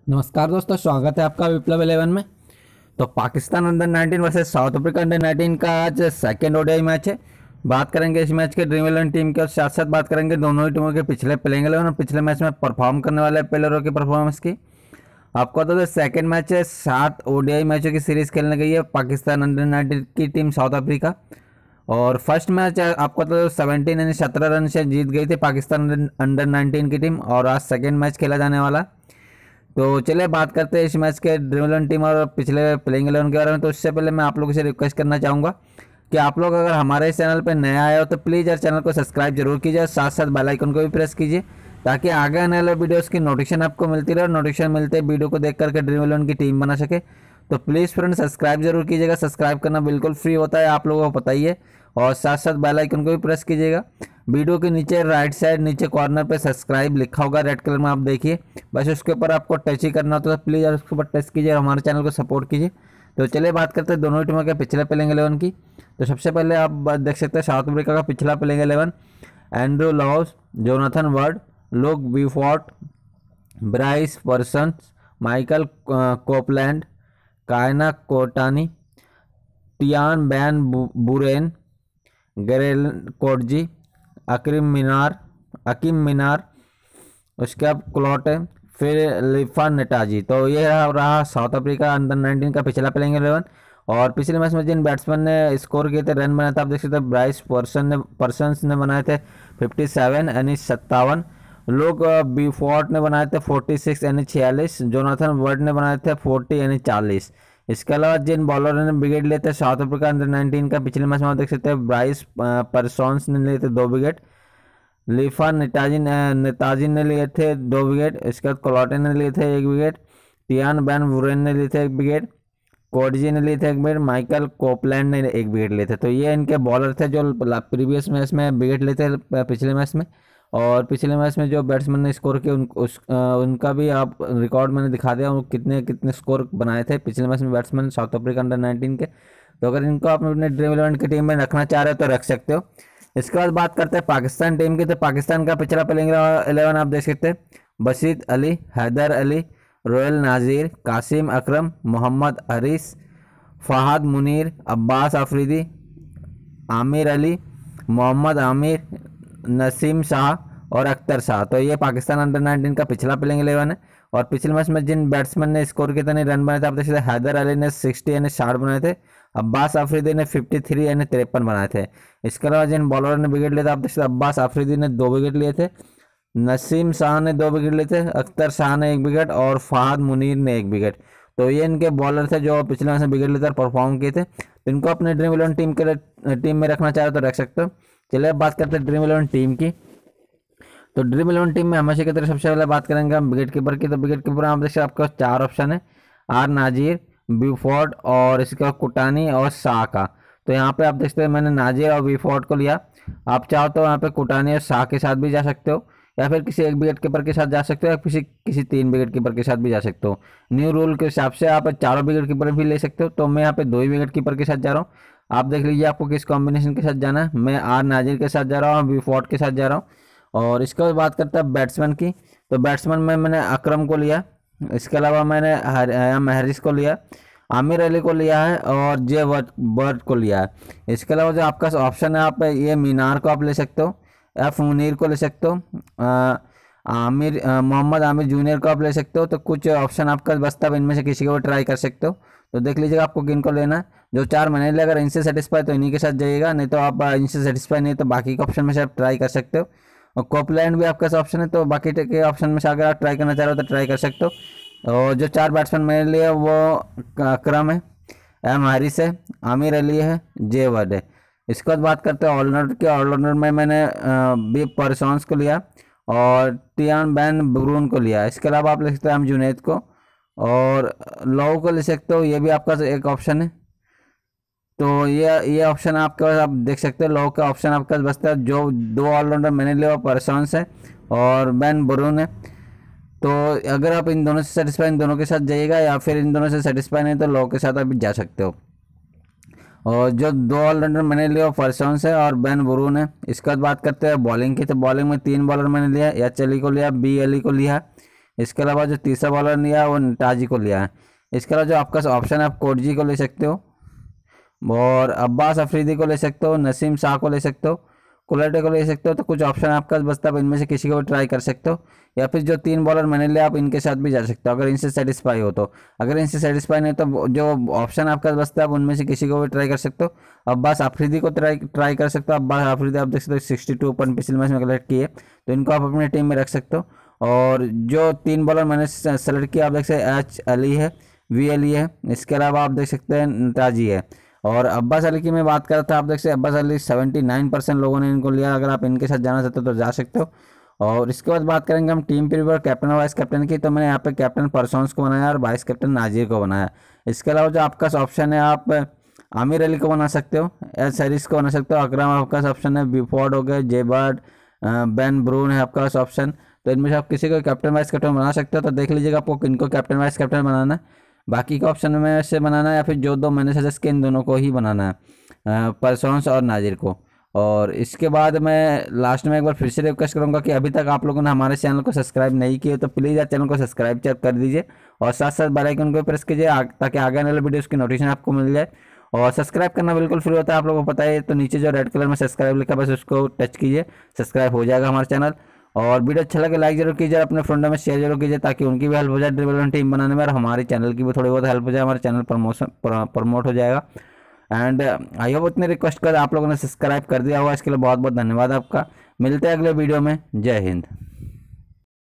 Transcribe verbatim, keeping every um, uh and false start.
नमस्कार दोस्तों, स्वागत है आपका विप्लव इलेवन में। तो Pakistan under nineteen versus South Africa under nineteen का आज सेकेंड ओडीआई मैच है। बात करेंगे इस मैच के ड्रीम इलेवन टीम के और साथ साथ बात करेंगे दोनों ही टीमों के पिछले प्लेइंग इलेवन और पिछले मैच में परफॉर्म करने वाले प्लेयरों की परफॉर्मेंस की। आपको तो सेकेंड मैच है, सात ओडीआई मैचों की सीरीज खेलने गई है पाकिस्तान अंडर नाइनटीन की टीम साउथ अफ्रीका। और फर्स्ट मैच आपको तो सेवनटीन यानी सत्रह रन से जीत गई थी पाकिस्तान अंडर नाइनटीन की टीम, और आज सेकेंड मैच खेला जाने वाला। तो चलिए बात करते हैं इस मैच के ड्रीम इलेवन टीम और पिछले प्लेइंग इलेवन के बारे में। तो उससे पहले मैं आप लोगों से रिक्वेस्ट करना चाहूँगा कि आप लोग अगर हमारे चैनल पर नए आए हो तो प्लीज़ यार चैनल को सब्सक्राइब जरूर कीजिए, साथ साथ बेल आइकन को भी प्रेस कीजिए ताकि आगे आने वाले वीडियोस की नोटिफिकेशन आपको मिलती रहे और नोटिफिकेशन मिलते वीडियो को देख करके ड्रीम इलेवन की टीम बना सके। तो प्लीज़ फ्रेंड सब्सक्राइब जरूर कीजिएगा, सब्सक्राइब करना बिल्कुल फ्री होता है, आप लोगों को पता ही है। और साथ साथ बेल आइकन को भी प्रेस कीजिएगा। वीडियो के नीचे राइट साइड नीचे कॉर्नर पे सब्सक्राइब लिखा होगा रेड कलर में, आप देखिए, बस उसके ऊपर आपको टच ही करना होता है। तो प्लीज़ यार उसके ऊपर टच कीजिए और हमारे चैनल को सपोर्ट कीजिए। तो चलिए बात करते हैं दोनों टीमों के पिछले प्लेइंग इलेवन की। तो सबसे पहले आप देख सकते हैं साउथ अफ्रीका का पिछला playing eleven: Andrew Laws, Jonathan Ward, Luke Beaufort, Bryce Parsons, Michael Copeland, Kayna Kotani, Tiaan van Buuren, Garel Coetzee, Akeem Minnaar Akeem Minnaar उसके बाद क्लॉट है, फिर लिफा नेताजी। तो ये रहा साउथ अफ्रीका अंडर नाइनटीन का पिछला प्लेइंग इलेवन। और पिछले मैच में जिन बैट्समैन ने स्कोर किए थे, रन बनाए थे, आप देख सकते हैं ब्राइस पर्सन ने पर्सन्स ने बनाए थे सत्तावन यानी सत्तावन, लोग बीफोर्ड ने बनाए थे छियालीस यानी छियालीस, जोनाथन वर्ड ने बनाए थे चालीस यानी चालीस। इसके अलावा जिन बॉलरों ने विकेट लिए थे साउथ अफ्रीका अंडर नाइनटीन का पिछले मैच में आप देख सकते हैं, ब्राइस पर्सन्स ने लिए थे दो विकेट, लिफा नेताजी नेताजी ने लिए थे दो विकेट, इसके बाद कोलाटे ने लिए थे एक विकेट, टियान बैन बुरेन ने लिए थे एक विकेट, कोटजी ने लिए थे एक विकेट, माइकल कोपलैंड ने एक विकेट लिए थे। तो ये इनके बॉलर थे जो प्रीवियस मैच में विकेट लिए थे पिछले मैच में। और पिछले मैच में जो बैट्समैन ने स्कोर किया उन, उस, आ, उनका भी आप रिकॉर्ड मैंने दिखा दिया, वो कितने कितने स्कोर बनाए थे पिछले मैच में batsman South Africa under nineteen के। तो अगर इनको आप अपने ड्रीम इलेवन की टीम में रखना चाह रहे हो तो रख सकते हो। इसके बाद बात करते हैं पाकिस्तान टीम की। तो पाकिस्तान का पिछला प्लेइंग इलेवन आप देख सकते हैं: बशीर अली, हैदर अली, रोयल नाजीर, कासिम अकरम, मोहम्मद हरीस, फहाद मुनीर, अब्बास आफरीदी, आमिर अली, मोहम्मद आमिर, नसीम शाह और अख्तर शाह। तो ये पाकिस्तान अंडर नाइनटीन का पिछला प्लेइंग इलेवन है। और पिछले मैच में जिन बैट्समैन ने स्कोर कितने रन बनाए थे आप देख सकते हैं, हैदर अली ने साठ यानी साठ बनाए थे, अब्बास आफरीदी ने तिरेपन यानी तिरपन बनाए थे। इसके अलावा जिन बॉलरों ने विकेट लिए थे आप देख सकते हैं, अब्बास आफरीदी ने दो विकेट लिए थे, नसीम शाह ने दो विकेट लिए थे, अख्तर शाह ने एक विकेट और फहाद मुनीर ने एक विकेट। तो ये इनके बॉलर थे जो पिछले मैच में विकेट लेकर परफॉर्म किए थे। तो इनको अपने ड्रीम इलेवन टीम के टीम में रखना चाह रहे तो रख सकते हो। चलिए अब बात करते हैं ड्रीम इलेवन टीम की। तो ड्रीम इलेवन टीम में हमेशा की तरह सबसे पहले बात करेंगे हम विकेट कीपर की। तो विकेट कीपर आप देखिए आपका चार ऑप्शन है: आर नाजीर, बीफोर्ड और इसके बाद कुटानी और शाह का। तो यहाँ पे आप देखते हैं मैंने नाजीर और बीफोर्ड को लिया। आप चाहो तो यहाँ पे कुटानी और शाह के साथ भी जा सकते हो, या फिर किसी एक विकेट कीपर के साथ जा सकते हो, या किसी किसी तीन विकेट कीपर के साथ भी जा सकते हो। न्यू रूल के हिसाब से आप चारों विकेट कीपर भी ले सकते हो। तो मैं यहाँ पे दो ही विकेट कीपर के साथ जा रहा हूँ। आप देख लीजिए आपको किस कॉम्बिनेशन के साथ जाना है। मैं आर नाजीर के साथ जा रहा हूँ और बीफोर्ड के साथ जा रहा हूँ। और इसके बाद बात करते हैं बैट्समैन की। तो बैट्समैन में मैंने अकरम को लिया, इसके अलावा मैंने महरिस को लिया, आमिर अली को लिया है और जे बर्ड को लिया है। इसके अलावा जो आपका ऑप्शन है, आप ये मीनार को आप ले सकते हो, एफ मुनीर को ले सकते हो, आमिर मोहम्मद आमिर जूनियर को आप ले सकते हो। तो कुछ ऑप्शन आपका बचता है, इनमें से किसी को भी ट्राई कर सकते हो। तो देख लीजिएगा आपको किन को लेना है। जो चार मैंने लिया, अगर इनसे सेटिस्फाई तो इन्हीं के साथ जाइएगा, नहीं तो आप इनसे सेटिस्फाई नहीं तो बाकी के ऑप्शन में से आप ट्राई कर सकते हो। और कोपलैंड भी आपका ऑप्शन है, तो बाकी के ऑप्शन में से अगर आप ट्राई करना चाह रहे हो तो ट्राई कर सकते हो। और जो चार बैट्समैन मैंने लिए वो अकरम है, एम हारिस है, आमिर अली है, जे वर्ड है। इसके बाद बात करते हैं ऑलराउंडर के। ऑलराउंडर में मैंने बी पर्सन्स को लिया और टियान बैन बुरून को लिया। इसके अलावा आप ले सकते हैं एम जुनैद को और लॉ को ले सकते हो, ये भी आपका एक ऑप्शन है। तो ये ये ऑप्शन आपके पास आप देख सकते हैं, लॉ का ऑप्शन आपके पास बचता है। जो दो ऑलराउंडर मैंने लिया वो पर्सन्स है और बैन बुरून है। तो अगर आप इन दोनों से सेटिस्फाई इन दोनों के साथ जाइएगा, या फिर इन दोनों से सेटिस्फाई नहीं तो लॉ के साथ आप जा सकते हो। और जो दो ऑलराउंडर मैंने लिया वो पर्सन्स है और बैन बुरून है। इसके बाद बात करते हैं बॉलिंग की। तो बॉलिंग में तीन बॉलर मैंने लिया, एच अली को लिया, बी अली को लिया, इसके अलावा जो तीसरा बॉलर लिया है वो नेताजी को लिया है। इसके अलावा जो आपका ऑप्शन है, आप कोटजी को ले सकते हो और अब्बास अफरीदी को ले सकते हो, नसीम शाह को ले सकते हो, कुलटे को ले सकते हो। तो कुछ ऑप्शन आपके पास बचता है, इनमें से किसी को भी ट्राई कर सकते हो, या फिर जो तीन बॉलर मैंने लिया आप इनके साथ भी जा सकते हो अगर इनसे सेटिस्फाई हो तो। अगर इनसे सेटिस्फाई नहीं तो जो ऑप्शन आपके पास बचता है उनमें से किसी को भी ट्राई कर सकते हो। अब्बास अफरीदी को ट्राई ट्राई कर सकते हो। अब्बास अफरीदी आप देख सकते हो सिक्सटी टू पॉइंट पिछले मैच में कलेक्ट किए, तो इनको आप अपनी टीम में रख सकते हो। और जो तीन बॉलर मैंने सेलेक्ट किया आप देख सकते हैं, एच अली है, वी अली है, इसके अलावा आप देख सकते हैं नेताजी है। और अब्बास अली की मैं बात कर रहा था, आप देख सकते हैं Abbas Ali seventy nine percent लोगों ने इनको लिया। अगर आप इनके साथ जाना चाहते हो तो जा सकते हो। और इसके बाद बात करेंगे हम टीम प्रीव्यू और कैप्टन और वाइस कैप्टन की। तो मैंने यहाँ पे कैप्टन परसोन्स को बनाया और वाइस कैप्टन नाजिर को बनाया। इसके अलावा जो आपका ऑप्शन है, आप आमिर अली को बना सकते हो, एस हैरिस को बना सकते हो, अकरम आपका ऑप्शन है, बिफोर्ड हो गए, जेबर्ड, बेन ब्रून है आपका ऑप्शन। तो इनमें से आप किसी को कैप्टन वाइस कैप्टन बना सकते हो। तो देख लीजिएगा आपको किनको कैप्टन वाइस कैप्टन बनाना है, बाकी का ऑप्शन में से बनाना है या फिर जो दो मैंने सजेस्ट किए इन दोनों को ही बनाना है, परसोन्स और नाजिर को। और इसके बाद मैं लास्ट में एक बार फिर से रिक्वेस्ट करूंगा कि अभी तक आप लोगों ने हमारे चैनल को सब्सक्राइब नहीं किए तो प्लीज़ आप चैनल को सब्सक्राइब कर दीजिए और साथ साथ बेल आइकन को प्रेस कीजिए ताकि आगे आने वाले वीडियोस की नोटिफिकेशन आपको मिल जाए। और सब्सक्राइब करना बिल्कुल फ्री होता है, आप लोगों को पता है। तो नीचे जो रेड कलर में सब्सक्राइब लिखा है बस उसको टच कीजिए, सब्सक्राइब हो जाएगा हमारा चैनल। और वीडियो अच्छा लगे लाइक जरूर कीजिए, अपने फ्रेंडों में शेयर जरूर कीजिए ताकि उनकी भी हेल्प हो जाए ड्रीम इलेवन टीम बनाने में और हमारे चैनल की भी थोड़ी बहुत हेल्प हो जाए, हमारे चैनल प्रमोशन प्रमोट हो जाएगा। एंड आई होप उतने रिक्वेस्ट कर आप लोगों ने सब्सक्राइब कर दिया होगा, इसके लिए बहुत बहुत धन्यवाद आपका। मिलते हैं अगले वीडियो में। जय हिंद।